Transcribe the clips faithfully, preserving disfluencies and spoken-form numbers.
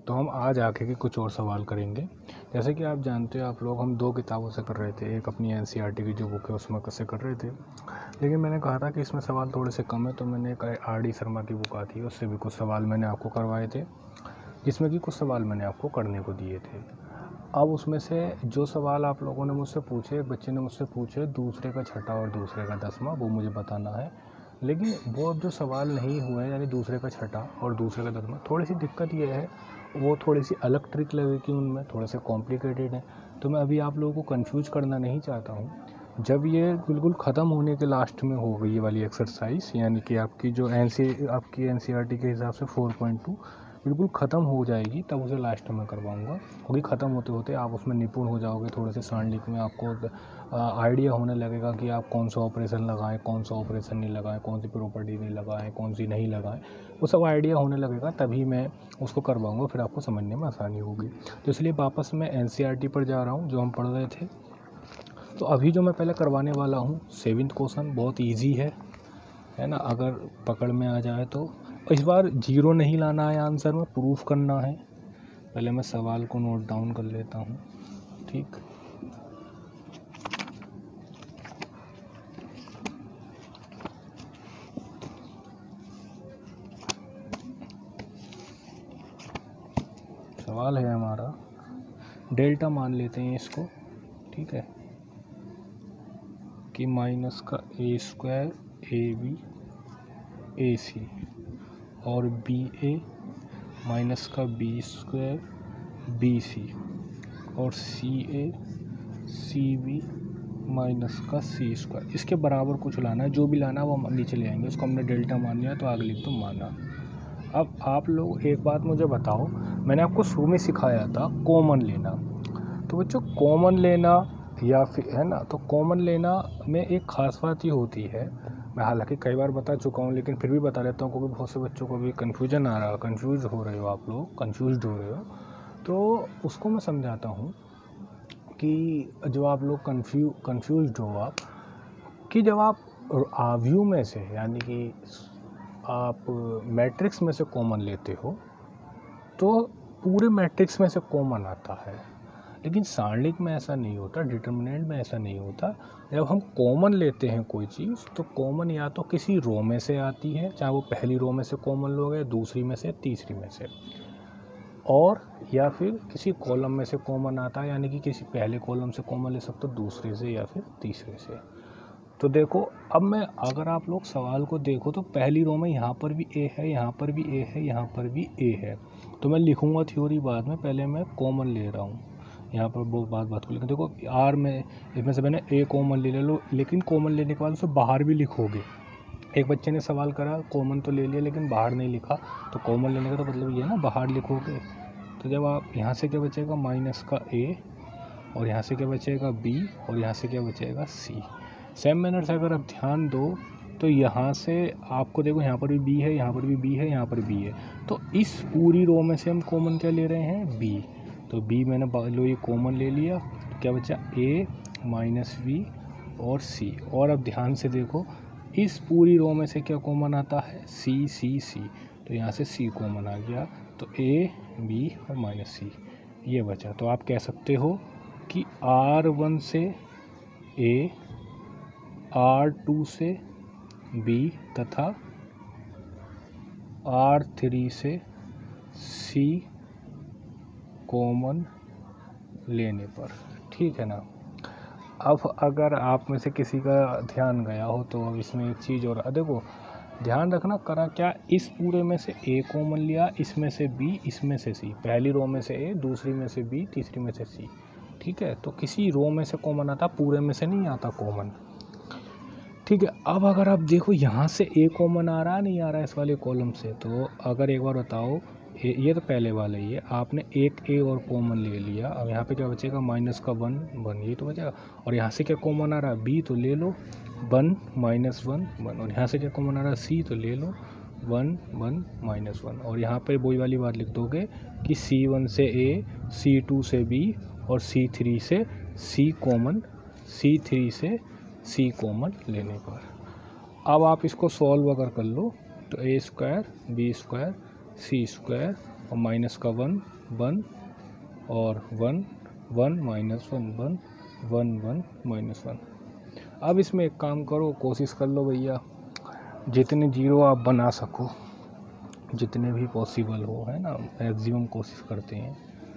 तो हम आज आगे के कुछ और सवाल करेंगे। जैसे कि आप जानते हो आप लोग, हम दो किताबों से कर रहे थे, एक अपनी एनसीईआरटी की जो बुक है उसमें कैसे कर रहे थे, लेकिन मैंने कहा था कि इसमें सवाल थोड़े से कम है, तो मैंने एक आर डी शर्मा की बुक आती है उससे भी कुछ सवाल मैंने आपको करवाए थे, जिसमें कि कुछ सवाल मैंने आपको करने को दिए थे। अब उसमें से जो सवाल आप लोगों ने मुझसे पूछे, एक बच्चे ने मुझसे पूछे दूसरे का छठा और दूसरे का दसवां, वो मुझे बताना है, लेकिन वो अब जो सवाल नहीं हुए यानी दूसरे का छठा और दूसरे का दसवां, थोड़ी सी दिक्कत ये है, वो थोड़ी सी अलग ट्रिक लगेगी उनमें, थोड़े से कॉम्प्लिकेटेड है, तो मैं अभी आप लोगों को कंफ्यूज करना नहीं चाहता हूँ। जब ये बिल्कुल ख़त्म होने के लास्ट में हो गई ये वाली एक्सरसाइज, यानी कि आपकी जो एन सी आपकी N C E R T के हिसाब से फोर पॉइंट टू बिल्कुल ख़त्म हो जाएगी, तब उसे लास्ट में करवाऊँगा, क्योंकि ख़त्म होते होते आप उसमें निपुण हो जाओगे, थोड़े से सांडिक में आपको आइडिया होने लगेगा कि आप कौन सा ऑपरेशन लगाएं, कौन सा ऑपरेशन नहीं लगाएं, कौन सी प्रॉपर्टी नहीं लगाएं, कौन सी नहीं लगाएं, वो सब आइडिया होने लगेगा, तभी मैं उसको करवाऊँगा, फिर आपको समझने में आसानी होगी। तो इसलिए वापस मैं N C E R T पर जा रहा हूँ जो हम पढ़ रहे थे। तो अभी जो मैं पहले करवाने वाला हूँ सेवेंथ क्वेश्चन, बहुत ईजी है है ना, अगर पकड़ में आ जाए तो। इस बार जीरो नहीं लाना है आंसर में, प्रूफ करना है। पहले मैं सवाल को नोट डाउन कर लेता हूँ, ठीक। सवाल है हमारा, डेल्टा मान लेते हैं इसको, ठीक है, कि माइनस का ए square A B A C और बी ए माइनस का बी स्क्वायर बी सी और सी ए सी बी माइनस का सी स्क्वायर, इसके बराबर कुछ लाना है, जो भी लाना है वो हम नीचे ले आएंगे। उसको हमने डेल्टा मान लिया तो आगे लिख दो माना। अब आप लोग एक बात मुझे बताओ, मैंने आपको शुरू में सिखाया था कॉमन लेना, तो बच्चों कॉमन लेना या फिर है ना, तो कॉमन लेना में एक ख़ास बात ये होती है, मैं हालांकि कई बार बता चुका हूँ लेकिन फिर भी बता देता हूँ, क्योंकि बहुत से बच्चों को भी कन्फ्यूजन आ रहा है, कन्फ्यूज हो रहे हो आप लोग, कन्फ्यूज्ड हो रहे हो, तो उसको मैं समझाता हूँ कि जो आप लोग कन्फ्यू कन्फ्यूज्ड हो आप, कि जब आप आव्यू में से यानी कि आप मैट्रिक्स में से कॉमन लेते हो तो पूरे मैट्रिक्स में से कॉमन आता है, लेकिन सारणिक में ऐसा नहीं होता, डिटर्मिनेंट में ऐसा नहीं होता। जब हम कॉमन लेते हैं कोई चीज़, तो कॉमन या तो किसी रो में से आती है, चाहे वो पहली रो में से कॉमन लोगे, दूसरी में से, तीसरी में से, और या फिर किसी कॉलम में से कॉमन आता है, यानी कि किसी पहले कॉलम से कॉमन ले सकते हो, दूसरे से या फिर तीसरे से। तो देखो अब मैं, अगर आप लोग सवाल को देखो तो पहली रो में यहाँ पर भी ए है, यहाँ पर भी ए है, यहाँ पर भी ए है, तो मैं लिखूँगा थ्योरी बाद में, पहले मैं कॉमन ले रहा हूँ यहाँ पर, बहुत बात बात को लेकर। देखो आर में, इसमें से मैंने ए कॉमन ले ले लो, लेकिन कॉमन लेने के बाद उसे बाहर भी लिखोगे। एक बच्चे ने सवाल करा कॉमन तो ले लिया लेकिन बाहर नहीं लिखा, तो कॉमन लेने का तो मतलब ये है ना, बाहर लिखोगे। तो जब आप यहाँ से क्या बचेगा, माइनस का ए, और यहाँ से क्या बचेगा बी, और यहाँ से क्या बचेगा सी। सेम मैनर से अगर आप ध्यान दो तो यहाँ से आपको देखो, यहाँ पर भी बी है, यहाँ पर भी बी है, यहाँ पर बी है, तो इस पूरी रो में से हम कॉमन क्या ले रहे हैं, बी। तो बी मैंने लो ये कॉमन ले लिया, तो क्या बचा ए माइनस बी और सी। और अब ध्यान से देखो, इस पूरी रो में से क्या कॉमन आता है, सी सी सी, तो यहाँ से सी कॉमन आ गया, तो ए बी और माइनस सी ये बचा। तो आप कह सकते हो कि आर वन से ए, आर टू से बी तथा आर थ्री से सी कॉमन लेने पर, ठीक है ना। अब अगर आप में से किसी का ध्यान गया हो तो अब इसमें एक चीज़ और, देखो ध्यान रखना, करा क्या, इस पूरे में से ए कॉमन लिया, इसमें से बी, इसमें से सी, पहली रो में से ए, दूसरी में से बी, तीसरी में से सी, ठीक है। तो किसी रो में से कॉमन आता, पूरे में से नहीं आता कॉमन, ठीक है। अब अगर आप देखो यहाँ से ए कॉमन आ रहा नहीं आ रहा है इस वाले कॉलम से, तो अगर एक बार बताओ, ये तो पहले वाला ही है, आपने एक ए और कॉमन ले लिया, अब यहाँ पे क्या बचेगा, माइनस का वन वन, ये तो बचेगा, और यहाँ से क्या कॉमन आ रहा है, बी, तो ले लो वन माइनस वन वन, और यहाँ से क्या कॉमन आ रहा है, सी, तो ले लो वन वन माइनस वन, और यहाँ पे वही वाली बात लिख दोगे कि सी वन से ए, सी टू से बी और सी थ्री से सी कॉमन, सी थ्री से सी कॉमन लेने पर। अब आप इसको सॉल्व अगर कर लो तो A square B square C square और माइनस का वन वन और one one minus one one one one minus one. अब इसमें एक काम करो, कोशिश कर लो भैया जितने जीरो आप बना सको, जितने भी पॉसिबल हो, है ना, मैक्सिमम कोशिश करते हैं,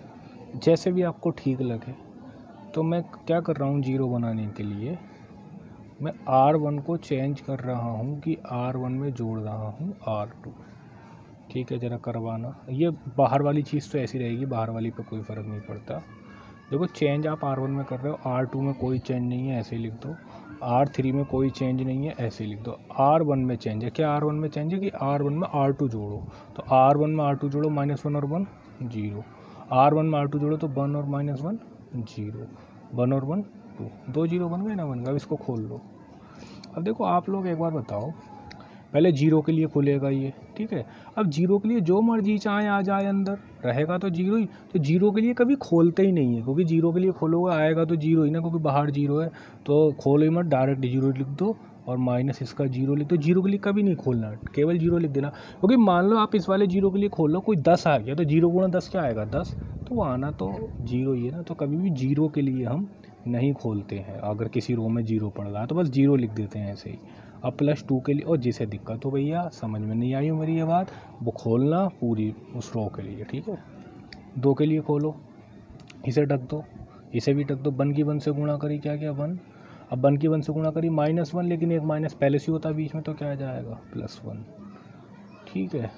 जैसे भी आपको ठीक लगे। तो मैं क्या कर रहा हूँ, जीरो बनाने के लिए मैं आर वन को चेंज कर रहा हूँ कि आर वन में जोड़ रहा हूँ आर टू। ठीक है, ज़रा करवाना। ये बाहर वाली चीज़ तो ऐसी रहेगी, बाहर वाली पे कोई फ़र्क नहीं पड़ता। देखो चेंज आप आर वन में कर रहे हो, आर टू में कोई चेंज नहीं है, ऐसे ही लिख दो। आर थ्री में कोई चेंज नहीं है, ऐसे ही लिख दो। आर वन में चेंज है, क्या आर वन में चेंज है कि आर वन में आर टू जोड़ो, तो आर वन में आर टू जोड़ो, माइनस वन और वन जीरो। आर वन में आर टू जोड़ो तो वन और माइनस वन जीरो, वन और वन टू, दो जीरो बन गए ना, बन गए। अब इसको खोल लो। अब देखो आप लोग एक बार बताओ, पहले जीरो के लिए खुलेगा ये, ठीक है। अब जीरो के लिए जो मर्जी चाहे आ जाए, अंदर रहेगा तो जीरो ही। तो जीरो के लिए कभी खोलते ही नहीं है, क्योंकि जीरो के लिए खोलोगे आएगा तो जीरो ही ना, क्योंकि बाहर जीरो है। तो खोलो ही मत, डायरेक्ट जीरो लिख दो और माइनस इसका जीरो लिख दो। जीरो के लिए कभी नहीं खोलना, केवल जीरो लिख देना। क्योंकि मान लो आप इस वाले जीरो के लिए खोल लो, कोई दस आ गया तो जीरो गुणा दस क्या आएगा, दस, तो वो आना तो जीरो ही है ना। तो कभी भी जीरो के लिए हम नहीं खोलते हैं। अगर किसी रो में जीरो पड़ रहा है तो बस जीरो लिख देते हैं ऐसे ही। अब प्लस टू के लिए, और जिसे दिक्कत हो भैया, समझ में नहीं आई हो मेरी ये बात, वो खोलना पूरी उस रो के लिए, ठीक है। दो के लिए खोलो, इसे ढक दो, इसे भी ढक दो। वन की वन से गुणा करी, क्या क्या वन। अब वन की वन से गुणा करी माइनस वन, लेकिन एक माइनस पहले से होता बीच में, तो क्या आ जाएगा, प्लस वन। ठीक है।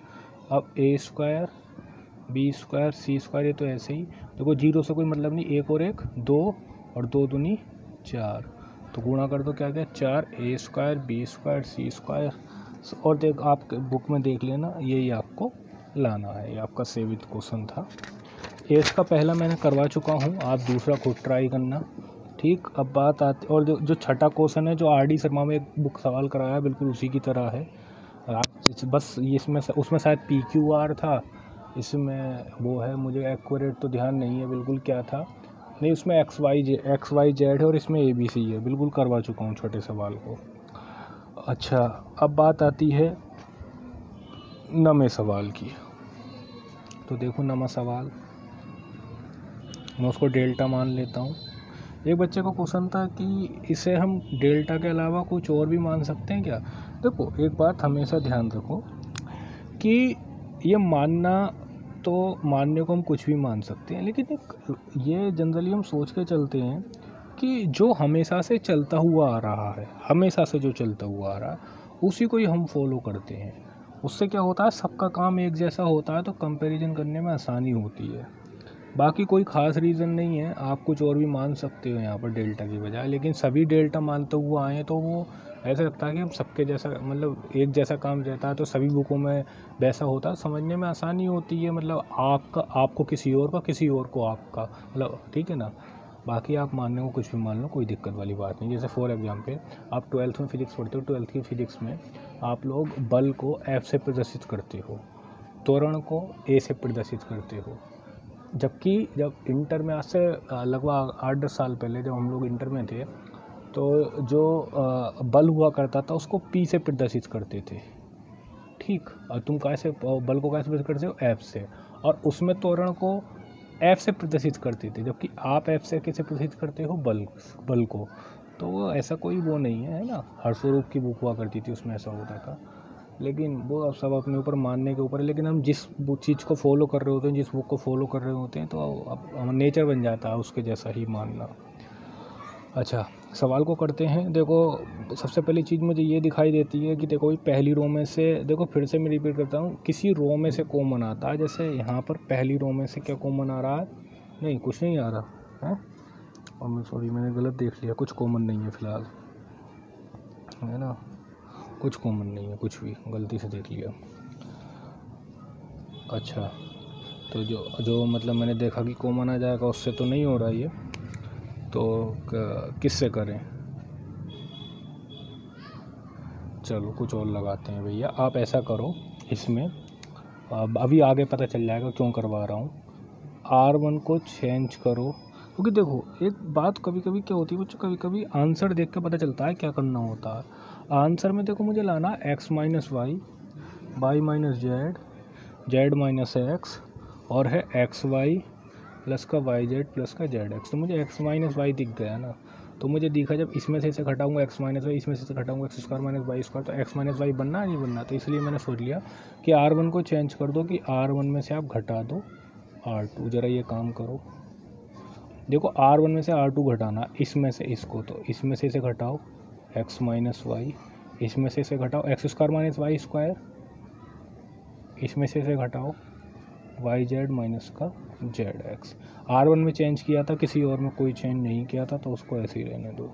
अब A square B square C square, ये तो ऐसे ही। देखो जीरो से कोई मतलब नहीं, एक और एक दो और दो दूनी चार, तो गुणा कर दो, क्या क्या चार, A square B square C square. और देख आप बुक में देख लेना, यही आपको लाना है, ये आपका सेवित क्वेश्चन था। एज का पहला मैंने करवा चुका हूँ, आप दूसरा खुद ट्राई करना, ठीक। अब बात आती, और जो छठा क्वेश्चन है जो आर डी शर्मा में एक बुक सवाल कराया, बिल्कुल उसी की तरह है। आप बस इसमें उसमें शायद पी क्यू आर था, इसमें वो है, मुझे एक्यूरेट तो ध्यान नहीं है बिल्कुल क्या था। नहीं, उसमें X Y Z X Y Z है और इसमें ए बी सी है, बिल्कुल करवा चुका हूँ छोटे सवाल को। अच्छा, अब बात आती है नवे सवाल की। तो देखो नमा सवाल, मैं उसको डेल्टा मान लेता हूँ। एक बच्चे को क्वेश्चन था कि इसे हम डेल्टा के अलावा कुछ और भी मान सकते हैं क्या। देखो एक बात हमेशा ध्यान रखो कि ये मानना, तो मानने को हम कुछ भी मान सकते हैं, लेकिन एक ये जनरली हम सोच के चलते हैं कि जो हमेशा से चलता हुआ आ रहा है, हमेशा से जो चलता हुआ आ रहा है उसी को ही हम फॉलो करते हैं। उससे क्या होता है, सबका काम एक जैसा होता है, तो कंपैरिजन करने में आसानी होती है। बाकी कोई ख़ास रीज़न नहीं है, आप कुछ और भी मान सकते हो यहाँ पर डेल्टा की बजाय, लेकिन सभी डेल्टा मानते हुए आए तो वो ऐसा लगता है कि हम सबके जैसा, मतलब एक जैसा काम रहता है, तो सभी बुकों में वैसा होता है, समझने में आसानी होती है। मतलब आपका आपको किसी और का, किसी और को आपका, मतलब ठीक है ना। बाकी आप मानने को कुछ भी मान लो, कोई दिक्कत वाली बात नहीं। जैसे फॉर एग्जांपल आप ट्वेल्थ में फिजिक्स पढ़ते हो, ट्वेल्थ की फिजिक्स में आप लोग बल को एफ से प्रदर्शित करते हो, त्वरण को ए से प्रदर्शित करते हो। जबकि जब इंटर में, आज से लगभग आठ दस साल पहले जब हम लोग इंटर में थे, तो जो बल हुआ करता था उसको पी से प्रदर्शित करते थे, ठीक। और तुम कैसे बल को कैसे प्रदर्शित करते हो, एफ से, और उसमें त्वरण को एफ से प्रदर्शित करते थे, जबकि आप एफ से कैसे प्रदर्शित करते हो, बल बल को। तो ऐसा कोई वो नहीं है, है ना। हर्षस्वरूप की बुक हुआ करती थी, उसमें ऐसा होता था, लेकिन वो अब सब अपने ऊपर मानने के ऊपर है। लेकिन हम जिस चीज़ को फॉलो कर रहे होते हैं, जिस बुक को फॉलो कर रहे होते हैं, तो अब नेचर बन जाता है उसके जैसा ही मानना। अच्छा, सवाल को करते हैं। देखो सबसे पहली चीज़ मुझे ये दिखाई देती है कि देखो पहली रो में से, देखो फिर से मैं रिपीट करता हूँ, किसी रो में से कॉमन आता है। जैसे यहाँ पर पहली रो में से क्या कॉमन आ रहा है, नहीं कुछ नहीं आ रहा है, और मैं सॉरी मैंने गलत देख लिया, कुछ कॉमन नहीं है फ़िलहाल, है ना, कुछ कॉमन नहीं है, कुछ भी गलती से देख लिया। अच्छा, तो जो जो मतलब मैंने देखा कि कॉमन आ जाएगा, उससे तो नहीं हो रहा ये, तो किससे करें, चलो कुछ और लगाते हैं भैया। आप ऐसा करो, इसमें अब अभी आगे पता चल जाएगा क्यों करवा रहा हूँ। आर वन को चेंज करो, क्योंकि देखो एक बात कभी कभी क्या होती है बच्चों, कभी कभी आंसर देख के पता चलता है क्या करना होता है। आंसर में देखो मुझे लाना X minus Y, Y minus Z, Z minus X और है एक्स वाई प्लस का वाई जेड प्लस का जेड एक्स। तो मुझे एक्स माइनस वाई दिख गया ना, तो मुझे दिखा जब इसमें से इसे घटाऊंगा एक्स माइनस वाई, इसमें से इसे घटाऊंगा X square minus Y square, तो एक्स माइनस वाई बनना नहीं बनना। तो इसलिए मैंने सोच लिया कि आर वन को चेंज कर दो कि आर वन में से आप घटा दो आर टू। ज़रा ये काम करो, देखो आर वन में से आर टू घटाना, इसमें से इसको, तो इसमें से इसे घटाओ एक्स माइनस वाई, इसमें से इसे घटाओ X square minus Y square, इसमें से इसे घटाओ वाई जेड माइनस का जेड एक्स। आर वन में चेंज किया था, किसी और में कोई चेंज नहीं किया था, तो उसको ऐसे ही रहने दो।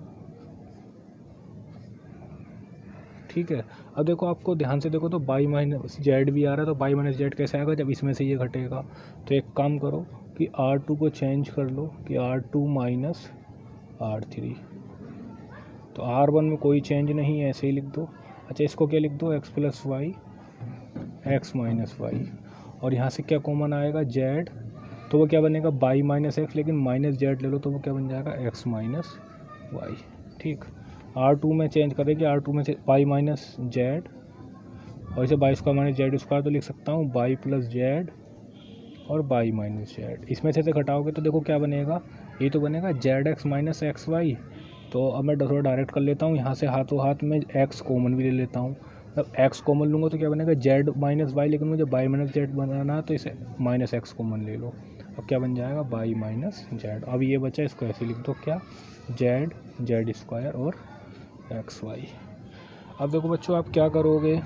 ठीक है। अब देखो, आपको ध्यान से देखो तो बाई माइनस जेड भी आ रहा है, तो बाई माइनस जेड कैसे आएगा जब इसमें से ये घटेगा। तो एक काम करो कि आर टू को चेंज कर लो कि R two minus R three. तो आर वन में कोई चेंज नहीं है, ऐसे ही लिख दो। अच्छा, इसको क्या लिख दो, X plus Y X minus Y, और यहाँ से क्या कॉमन आएगा जेड, तो वो क्या बनेगा बाई माइनस एक्स, लेकिन माइनस जेड ले लो तो वो क्या बन जाएगा एक्स माइनस वाई। ठीक। आर टू में चेंज करेंगे, आर टू में से बाई माइनस जेड, और इसे Y square minus Z square, तो लिख सकता हूँ बाई प्लस जेड और बाई माइनस जेड। इसमें से घटाओगे तो देखो क्या बनेगा, ये तो बनेगा z x minus x y. तो अब मैं थोड़ा डायरेक्ट कर लेता हूँ, यहाँ से हाथों हाथ में एक्स कॉमन भी ले लेता हूँ। जब एक्स कॉमन लूँगा तो क्या बनेगा जेड माइनस वाई, लेकिन मुझे बाई माइनस जेड बनाना है तो इसे माइनस एक्स कॉमन ले लो। अब क्या बन जाएगा बाई माइनस जेड। अब ये बचा, इसको ऐसे लिख दो क्या, जेड जेड स्क्वायर और एक्स वाई। अब देखो बच्चों, आप क्या करोगे,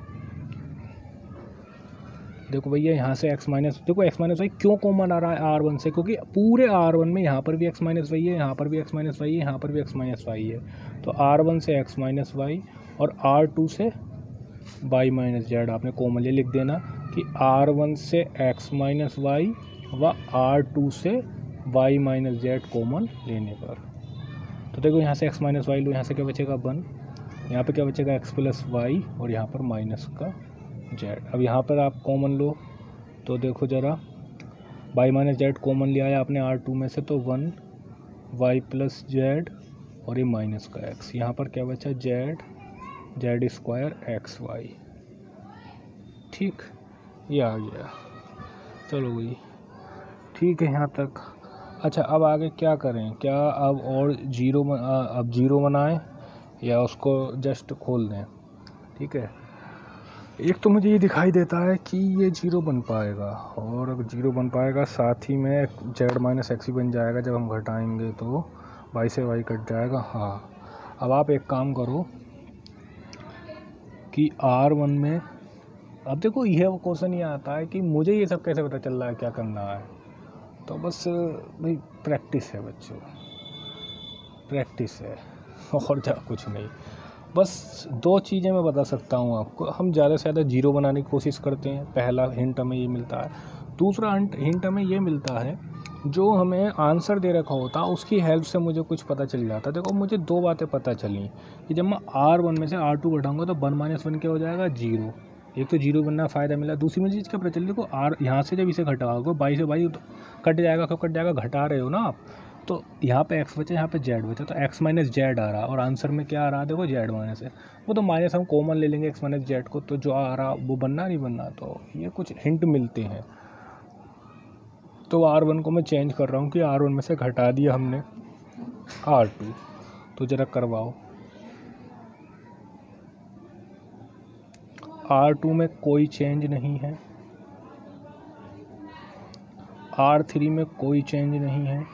देखो भैया यहाँ से x माइनस, देखो x माइनस वाई क्यों कॉमन आ रहा है आर वन से, क्योंकि पूरे आर वन में यहाँ पर भी x माइनस वाई है, यहाँ पर भी x माइनस वाई है, यहाँ पर भी x माइनस वाई है। तो आर वन से x माइनस वाई और आर टू से बाई माइनस जेड आपने कॉमन ले लिख देना कि आर वन से x माइनस वाई व आर टू से y माइनस जेड कॉमन लेने पर। तो देखो यहाँ से x माइनस वाई लो, यहाँ से क्या बचेगा वन, यहाँ पर क्या बचेगा x प्लस वाई और यहाँ पर माइनस का जेड। अब यहाँ पर आप कॉमन लो तो देखो ज़रा, बाई माइनस जेड कॉमन लिया है आपने आर टू में से, तो वन वाई प्लस जेड और ये माइनस का एक्स। यहाँ पर क्या बचा z z square x y. ठीक, ये आ गया। चलो भाई ठीक है यहाँ तक। अच्छा, अब आगे क्या करें, क्या अब और जीरो अब जीरो बनाएं या उसको जस्ट खोल दें। ठीक है, एक तो मुझे ये दिखाई देता है कि ये जीरो बन पाएगा, और अगर जीरो बन पाएगा साथ ही में जेड माइनस एक्स ही बन जाएगा, जब हम घटाएंगे तो वाई से वाई कट जाएगा। हाँ, अब आप एक काम करो कि आर वन में, अब देखो यह क्वेश्चन ये आता है कि मुझे ये सब कैसे पता चल रहा है क्या करना है। तो बस भाई प्रैक्टिस है बच्चों, प्रैक्टिस है और क्या कुछ नहीं। बस दो चीज़ें मैं बता सकता हूँ आपको, हम ज़्यादा से ज़्यादा जीरो बनाने की कोशिश करते हैं, पहला हिंट हमें ये मिलता है। दूसरा हिंट हमें ये मिलता है, जो हमें आंसर दे रखा होता है उसकी हेल्प से मुझे कुछ पता चल जाता है। देखो मुझे दो बातें पता चली कि जब मैं आर वन में से आर टू घटाऊँगा तो वन माइनस वन क्या हो जाएगा जीरो। एक तो जीरो बनना फ़ायदा मिला, दूसरी मुझे चीज़ क्या पता चली, देखो आर यहाँ से जब इसे घटाओगे बाई से बाई तो कट जाएगा, कब कट जाएगा, घटा रहे हो ना आप, तो यहाँ पे x बचा, यहाँ पे z बचा, तो x माइनस जेड आ रहा, और आंसर में क्या आ रहा है देखो z माइनस है, वो तो माइनस हम कॉमन ले लेंगे x माइनस जेड को, तो जो आ रहा वो बनना नहीं बनना। तो ये कुछ हिंट मिलते हैं। तो आर वन को मैं चेंज कर रहा हूँ कि आर वन में से घटा दिया हमने आर टू। तो ज़रा करवाओ, आर टू में कोई चेंज नहीं है, आर थ्री में कोई चेंज नहीं है,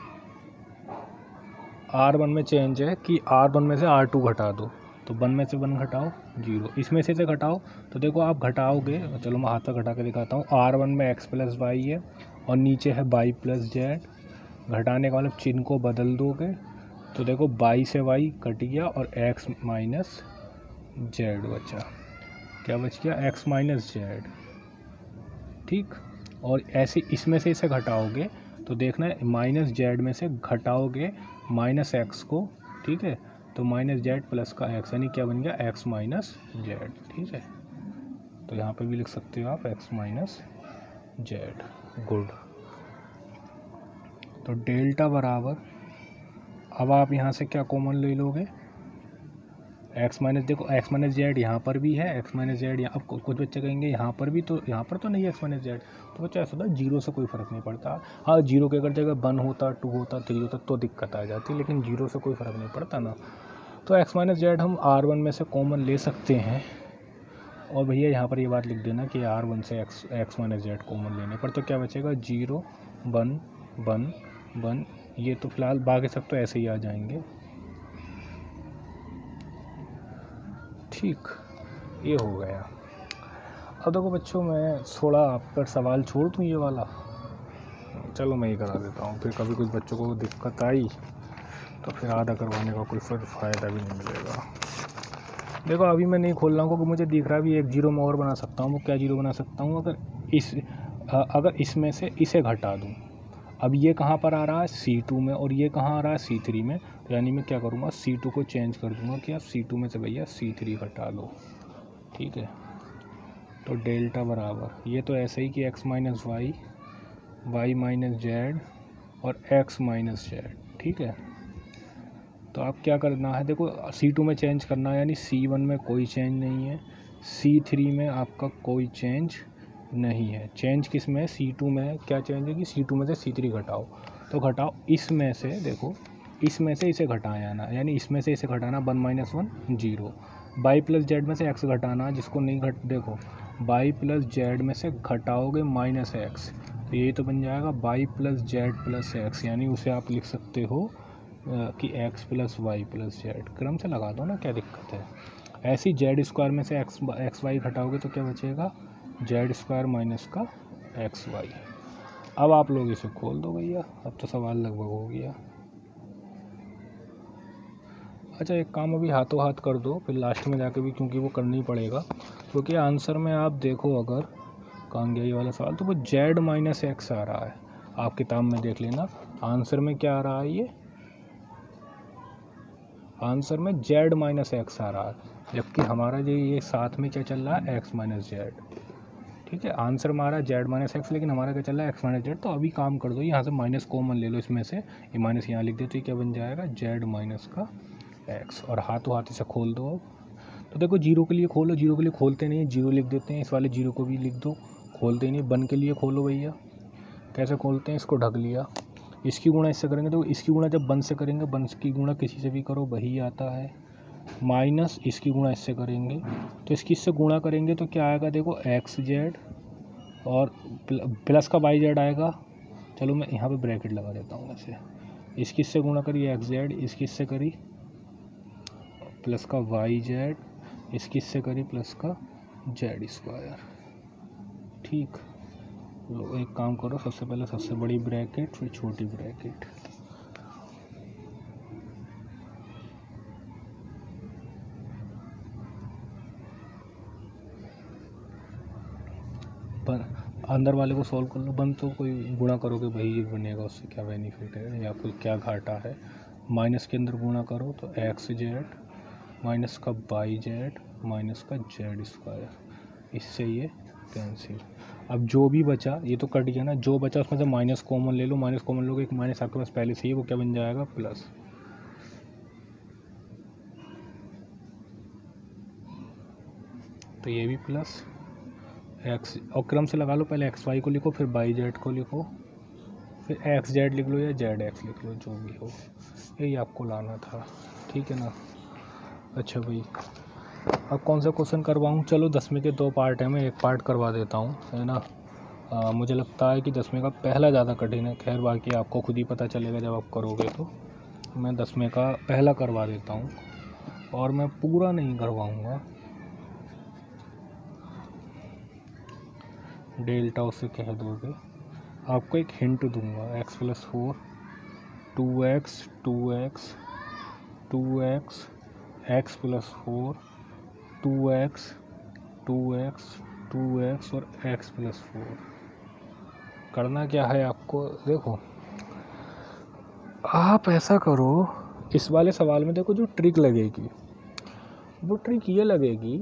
आर वन में चेंज है कि आर वन में से आर टू घटा दो, तो वन में से वन घटाओ जीरो, इसमें से से घटाओ। तो देखो आप घटाओगे, चलो मैं हाथ पर घटा के दिखाता हूँ। आर वन में एक्स प्लस वाई है और नीचे है बाई प्लस जेड, घटाने का मतलब चिन्ह को बदल दोगे, तो देखो बाई से वाई कट गया और एक्स माइनस जेड बचा। क्या बच गया, एक्स माइनस जेड। ठीक, और ऐसे इसमें से इसे घटाओगे तो देखना है माइनस जेड में से घटाओगे माइनस एक्स को, ठीक है, तो माइनस जेड प्लस का एक्स, यानी क्या बन गया एक्स माइनस जेड। ठीक है, तो यहाँ पे भी लिख सकते हो आप एक्स माइनस जेड। गुड। तो डेल्टा बराबर, अब आप यहाँ से क्या कॉमन ले लोगे, एक्स माइनस देखो एक्स माइनस जेड यहाँ पर भी है, एक्स माइनस जेड यहाँ, अब कुछ बच्चे कहेंगे यहाँ पर भी, तो यहाँ पर तो नहीं है एक्स माइनस जेड, तो बच्चा ऐसा होता है जीरो से कोई फ़र्क नहीं पड़ता। हाँ जीरो के अगर जगह वन होता, टू होता, थ्री होता तो दिक्कत आ जाती, लेकिन जीरो से कोई फ़र्क नहीं पड़ता ना। तो एक्स माइनस जेड हम आर वन में से कॉमन ले सकते हैं, और भैया यहाँ पर ये बात लिख देना कि आर वन से x x minus z common लेने पर तो क्या बचेगा, जीरो वन वन वन, ये तो फिलहाल बाकी सब तो ऐसे ही आ जाएंगे। ठीक, ये हो गया। अब देखो बच्चों मैं थोड़ा आप पर सवाल छोड़ दूँ ये वाला, चलो मैं ही करा देता हूँ, फिर कभी कुछ बच्चों को दिक्कत आई तो फिर आधा करवाने का कोई फिर फ़ायदा भी नहीं मिलेगा। देखो अभी मैं नहीं खोल रहा हूँ क्योंकि मुझे दिख रहा है भी एक जीरो मैं और बना सकता हूँ। वो क्या जीरो बना सकता हूँ, अगर इस अगर इसमें से इसे घटा दूँ, अब ये कहाँ पर आ रहा है सी टू में, और ये कहाँ आ रहा है सी थ्री में, तो यानी मैं क्या करूँगा सी टू को चेंज कर दूँगा कि आप सी टू में से भैया सी थ्री घटा लो। ठीक है, तो डेल्टा बराबर ये तो ऐसे ही कि x minus Y, Y minus Z और एक्स माइनस जेड। ठीक है, तो आप क्या करना है, देखो सी टू में चेंज करना है, यानी सी वन में कोई चेंज नहीं है, सी थ्री में आपका कोई चेंज नहीं है। चेंज किस में है, सी टू में क्या चेंज है कि सी टू में से सी थ्री घटाओ, तो घटाओ इसमें से, देखो इसमें से इसे घटाया ना, यानी इसमें से इसे घटाना one minus one zero, y plus z में से एक्स घटाना, जिसको नहीं घट देखो बाई प्लस जेड में से घटाओगे माइनस एक्स, तो यही तो बन जाएगा y plus z plus x, यानी उसे आप लिख सकते हो कि x plus y plus z, क्रम से लगा दो ना, क्या दिक्कत है। ऐसे ही जेड स्क्वायर में से एक्स एक्स वाई घटाओगे तो क्या बचेगा, जेड स्क्वायर माइनस का एक्स वाई। अब आप लोग इसे खोल दो भैया, अब तो सवाल लगभग हो गया। अच्छा एक काम अभी हाथों हाथ कर दो, फिर लास्ट में जाके भी क्योंकि वो करना ही पड़ेगा, क्योंकि आंसर में आप देखो अगर कहाँ गया ये वाला सवाल, तो वो जेड माइनस एक्स आ रहा है, आप किताब में देख लेना आंसर में क्या आ रहा है, ये आंसर में जेड माइनस एक्स आ रहा है, जबकि हमारा जो ये साथ में क्या चल रहा है एक्स माइनस जेड। ठीक है, आंसर में आ रहा है जेड माइनस एक्स, लेकिन हमारा क्या चल रहा है एक्स माइनस जेड। तो अभी काम कर दो, यहाँ से माइनस कॉमन ले लो, इसमें से ये माइनस यहाँ लिख दो, तो ये क्या बन जाएगा जेड माइनस का एक्स, और हाथों हाथ इसे खोल दो। तो देखो जीरो के लिए खोलो, जीरो के लिए खोलते नहीं, जीरो लिख देते हैं, इस वाले जीरो को भी लिख दो, खोलते नहीं। वन के लिए खोलो भैया, कैसे खोलते हैं, इसको ढक लिया, इसकी गुणा इससे करेंगे, तो इसकी गुणा जब वन से करेंगे, वन की गुणा किसी से भी करो वही आता है, माइनस इसकी गुणा इससे करेंगे, तो इसकी इससे गुणा करेंगे तो क्या आएगा, देखो एक्स जेड और प्लस का वाई जेड आएगा। चलो मैं यहाँ पे ब्रैकेट लगा देता हूँ ऐसे, इसकी इससे गुणा करी एक्स जेड, इसकी इससे करी प्लस का वाई जेड, इसकी इससे करी प्लस का जेड स्क्वायर। ठीक, लो एक काम करो, सबसे पहले सबसे बड़ी ब्रैकेट फिर छोटी ब्रैकेट, पर अंदर वाले को सॉल्व कर लो। बन तो कोई गुणा करोगे वही बनेगा, उससे क्या बेनिफिट है या कोई क्या घाटा है। माइनस के अंदर गुणा करो तो एक्स जेड माइनस का वाई जेड माइनस का जेड स्क्वायर, इससे ये कैंसिल। अब जो भी बचा ये तो कट गया ना, जो बचा उसमें से माइनस कॉमन ले लो, माइनस कॉमन लोगे, एक माइनस आपके पास पहले से ही, वो क्या बन जाएगा प्लस। तो ये भी प्लस एक्स, और क्रम से लगा लो, पहले एक्स वाई को लिखो, फिर वाई जेड को लिखो, फिर एक्स जेड लिख लो या जेड एक्स लिख लो, जो भी हो, यही आपको लाना था। ठीक है ना। अच्छा भाई अब कौन सा क्वेश्चन करवाऊँ, चलो दसवीं के दो पार्ट है, मैं एक पार्ट करवा देता हूँ, है ना। आ, मुझे लगता है कि दसवीं का पहला ज़्यादा कठिन है, खैर बाकी आपको खुद ही पता चलेगा जब आप करोगे। तो मैं दसवीं का पहला करवा देता हूँ, और मैं पूरा नहीं करवाऊँगा, डेल्टा उसे कह दोगे। आपको एक हिंट दूंगा, x plus four, two x two x two x x plus four, two x two x two x और एक्स प्लस फोर। करना क्या है आपको, देखो आप ऐसा करो, इस वाले सवाल में देखो जो ट्रिक लगेगी वो ट्रिक ये लगेगी,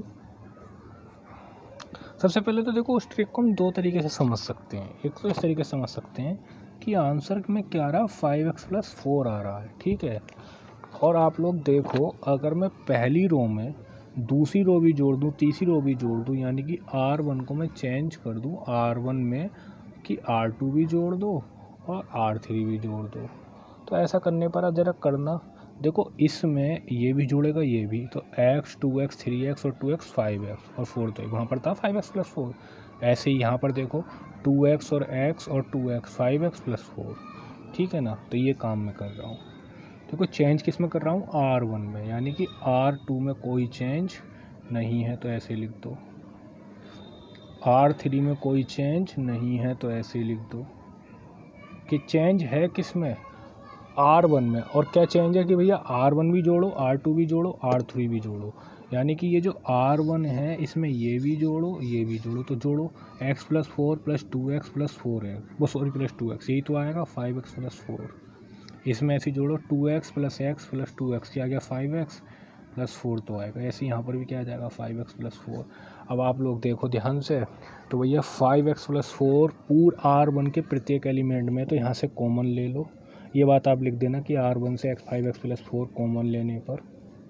सबसे पहले तो देखो उस ट्रिक को हम दो तरीके से समझ सकते हैं। एक तो इस तरीके से समझ सकते हैं कि आंसर में क्या आ रहा है, फाइव एक्स प्लस फोर आ रहा है। ठीक है, और आप लोग देखो, अगर मैं पहली रो में दूसरी रो भी जोड़ दूँ, तीसरी रो भी जोड़ दूँ, यानी कि आर वन को मैं चेंज कर दूँ आर वन में कि आर टू भी जोड़ दो और आर थ्री भी जोड़ दो। तो ऐसा करने पर आप ज़रा करना, देखो इसमें ये भी जुड़ेगा ये भी, तो x, two x, three x और टू एक्स फाइव एक्स और फोर, तो वहाँ पर था फाइव एक्स प्लस फोर। ऐसे ही यहाँ पर देखो टू एक्स और एक्स और two x five x plus four, ठीक है ना। तो ये काम मैं कर रहा हूँ, देखो चेंज किस में कर रहा हूँ, आर वन में, यानी कि आर टू में कोई चेंज नहीं है तो ऐसे लिख दो, आर थ्री में कोई चेंज नहीं है तो ऐसे लिख दो कि चेंज है किस में, आर वन में। और क्या चेंज है कि भैया आर वन भी जोड़ो, आर टू भी जोड़ो, आर थ्री भी जोड़ो, यानी कि ये जो आर वन है इसमें ये भी जोड़ो ये भी जोड़ो, तो जोड़ो x plus four plus two x plus four x, वो सॉरी प्लस टू एक्स, यही तो आएगा फाइव एक्स प्लस फोर। इसमें ऐसे जोड़ो two x plus x plus two x, क्या आ गया फाइव एक्स प्लस फोर तो आएगा। ऐसे यहाँ पर भी क्या आ जाएगा फाइव एक्स प्लस फोर। अब आप लोग देखो ध्यान से, तो भैया फाइव एक्स प्लस फोर पूरा आर वन के प्रत्येक एलिमेंट में, तो यहाँ से कॉमन ले लो, ये बात आप लिख देना कि आर वन से x five x plus four common लेने पर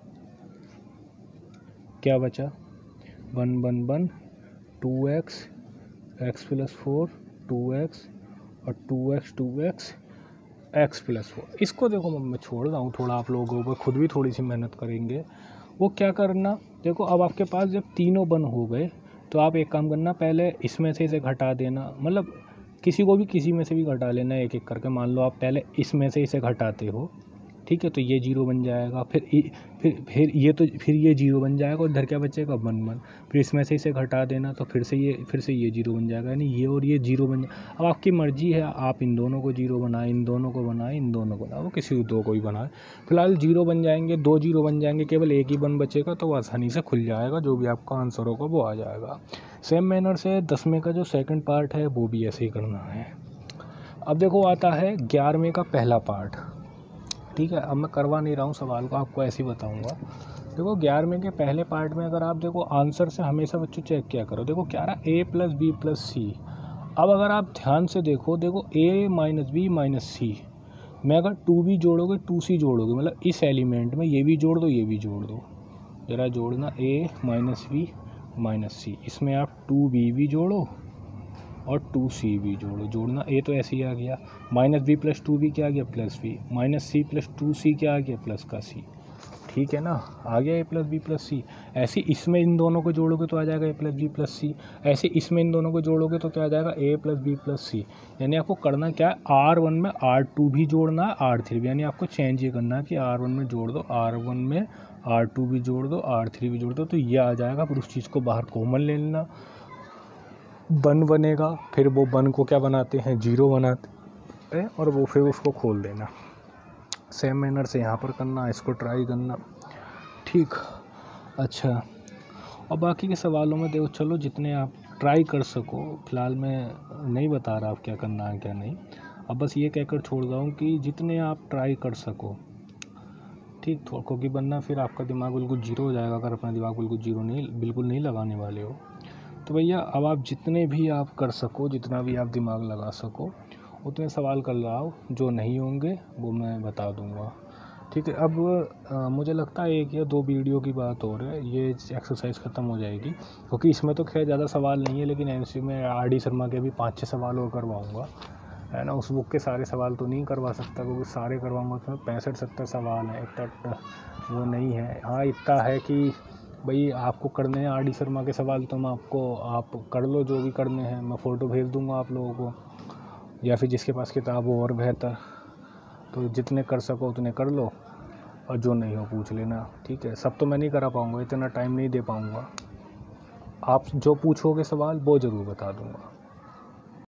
क्या बचा, one one one two x x plus four two x और two x two x x plus four. इसको देखो मैं छोड़ रहा हूँ थोड़ा, आप लोगों को खुद भी थोड़ी सी मेहनत करेंगे। वो क्या करना, देखो अब आपके पास जब तीनों बन हो गए तो आप एक काम करना, पहले इसमें से इसे घटा देना, मतलब किसी को भी किसी में से भी घटा लेना एक एक करके। मान लो आप पहले इसमें से इसे घटाते हो, ठीक है, तो ये जीरो बन जाएगा, फिर फिर फिर ये तो फिर ये जीरो बन जाएगा और इधर क्या बचेगा वन वन, फिर इसमें से इसे घटा देना तो फिर से ये फिर से ये जीरो बन जाएगा, यानी ये और ये जीरो बन जाए। अब आपकी मर्जी है, आप इन दोनों को जीरो बनाएं, इन दोनों को बनाएं, इन दोनों को बनाओ, किसी दो को ही बनाए। फिलहाल जीरो बन जाएंगे, दो जीरो बन जाएंगे, केवल एक ही वन बचेगा, तो वो आसानी से खुल जाएगा, जो भी आपका आंसर होगा वो आ जाएगा। सेम मैनर से दसवें का जो सेकेंड पार्ट है वो भी ऐसे ही करना है। अब देखो आता है ग्यारहवें का पहला पार्ट, ठीक है। अब मैं करवा नहीं रहा हूँ सवाल को, आपको ऐसे ही बताऊँगा। देखो ग्यारहवें के पहले पार्ट में अगर आप देखो आंसर से हमेशा बच्चों चेक किया करो, देखो क्या रहा, A plus B plus C. अब अगर आप ध्यान से देखो, देखो A minus B minus C में अगर टू बी जोड़ोगे टू सी जोड़ोगे, मतलब इस एलिमेंट में ये भी जोड़ दो ये भी जोड़ दो, ज़रा जोड़ना A minus B minus C, इसमें आप टू बी भी जोड़ो और टू सी भी जोड़ो, जोड़ना ए तो ऐसे ही आ गया, minus B plus two B क्या आ गया plus B, minus C plus two C क्या आ गया प्लस का सी, ठीक है ना, आ गया A plus B plus C. ऐसे इसमें इन दोनों को जोड़ोगे तो आ जाएगा A plus B plus C, ऐसे इसमें इन दोनों को जोड़ोगे तो क्या आ जाएगा A plus B plus C. यानी आपको करना क्या है, आर वन में आर टू भी जोड़ना है, आर थ्री भी, यानी आपको चेंज ये करना है कि आर वन में जोड़ दो, आर वन में आर टू भी जोड़ दो, आर थ्री भी जोड़ दो, तो ये आ जाएगा। फिर उस चीज़ को बाहर कॉमन ले लेना, वन बनेगा, फिर वो वन को क्या बनाते हैं जीरो बनाते हैं और वो फिर उसको खोल देना। सेम मैनर से यहाँ पर करना, इसको ट्राई करना, ठीक। अच्छा, और बाकी के सवालों में देखो, चलो जितने आप ट्राई कर सको, फ़िलहाल मैं नहीं बता रहा आप क्या करना है क्या नहीं, अब बस ये कहकर छोड़ रहा हूँ कि जितने आप ट्राई कर सको, ठीक, थोड़ा, क्योंकि वरना फिर आपका दिमाग बिल्कुल जीरो हो जाएगा अगर अपना दिमाग बिल्कुल जीरो नहीं बिल्कुल नहीं लगाने वाले हो। तो भैया अब आप जितने भी आप कर सको, जितना भी आप दिमाग लगा सको उतने सवाल कर लाओ, जो नहीं होंगे वो मैं बता दूंगा, ठीक है। अब आ, मुझे लगता है एक या दो वीडियो की बात हो रही है, ये एक्सरसाइज ख़त्म हो जाएगी, क्योंकि इसमें तो खैर ज़्यादा सवाल नहीं है, लेकिन एमसी में आर डी शर्मा के भी पाँच छः सवाल और करवाऊँगा, है ना। उस बुक के सारे सवाल तो नहीं करवा सकता, क्योंकि सारे करवाऊँगा उसमें पैंसठ सत्तर सवाल हैं, इतना वो नहीं है। हाँ इतना है कि भाई आपको करने हैं आर डी शर्मा के सवाल, तो मैं आपको आप कर लो जो भी करने हैं, मैं फ़ोटो भेज दूंगा आप लोगों को, या फिर जिसके पास किताब हो और बेहतर, तो जितने कर सको उतने कर लो, और जो नहीं हो पूछ लेना, ठीक है। सब तो मैं नहीं करा पाऊँगा, इतना टाइम नहीं दे पाऊँगा, आप जो पूछोगे सवाल वो ज़रूर बता दूँगा।